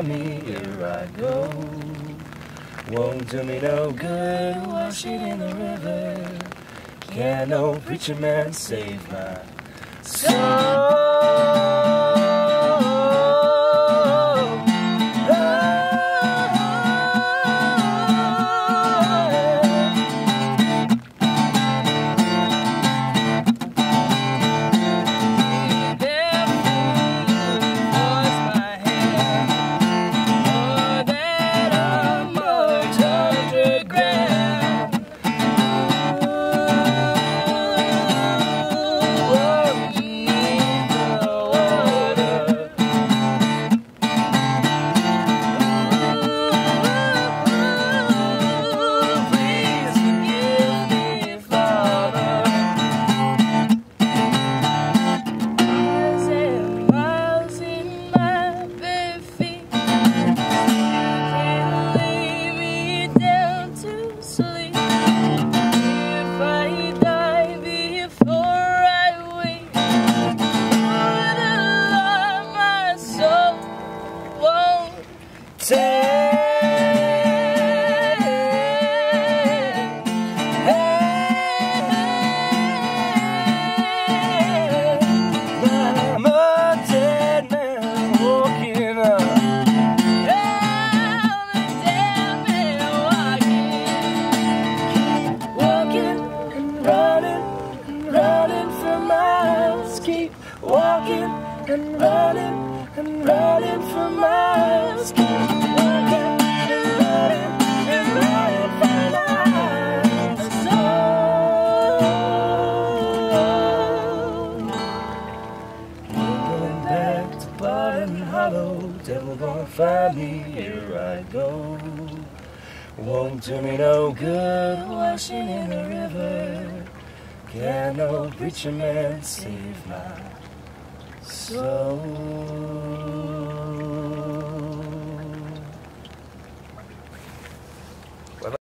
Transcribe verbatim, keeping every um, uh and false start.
find me, here I go. Won't do me no good, washing in the river. Can't no preacher man save my soul. Walking and running and running for miles. Keep walking and running and running for miles. So going back to Barton Hollow, devil gonna find me, here I go. Won't do me no good, washing in the river. Can no preacher man save my soul?